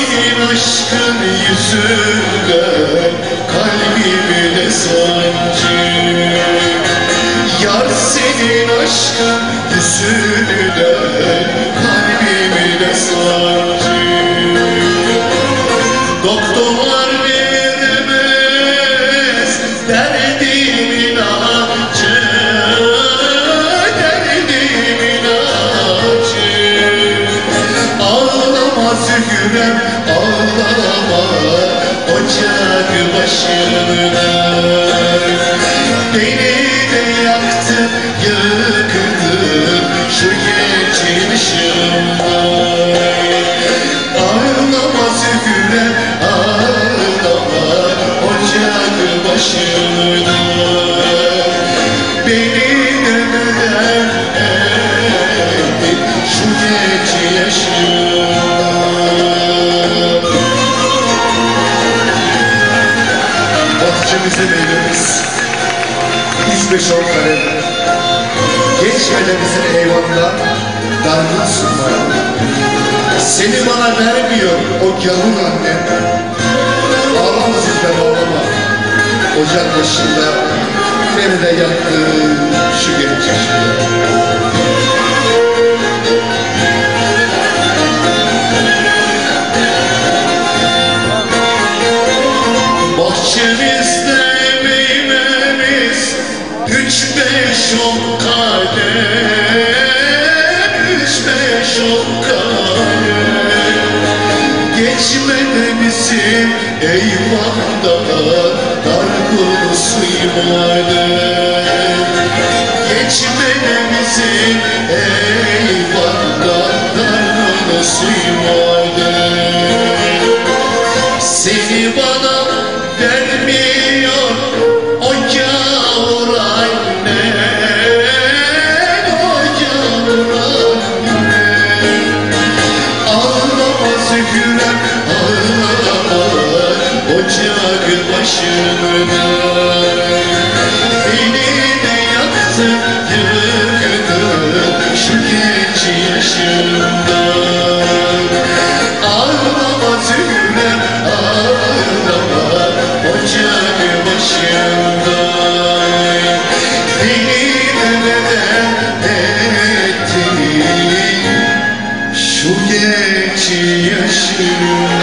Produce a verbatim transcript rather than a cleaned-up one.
senin aşkın yüzünden kalbimde sancı. Yar senin aşkın yüzünden kalbimde sancı. Doktorlar veremez derdimin acı, derdimin acı. Ağlama Zührem, ağlama ocak başında. Beni de yaktın, yıktın şu gece ışığında. Ağlama Zührem, ağlama ocak başında. Beni de neden ettin şu gece yaşında. Bahçemize meyvemiz üç beş on kare. Geçmeden bizim eyvanda dargın sunmaya. Seni bana vermiyor o gavur annem. Ağlama Zührem, ağlama ocak başında. Beni de yaktı şu genç yaşında. Bahçemizde meyvemiz üç beş on kalem, üç beş on kalem. Geçmedi bizim eyvanda dargın suymadem. Geçmedi bizim eyvanda dargın suymadem. Seni bana vermiyor o gavur annen, o gavur annen. Ağlama Zührem, ağlama ocak başında. Beni de yaktın, yıktın şu genç yaşında. Ağlama Zührem, ağlama ocak başında. Beni de neden ettin şu genç yaşında.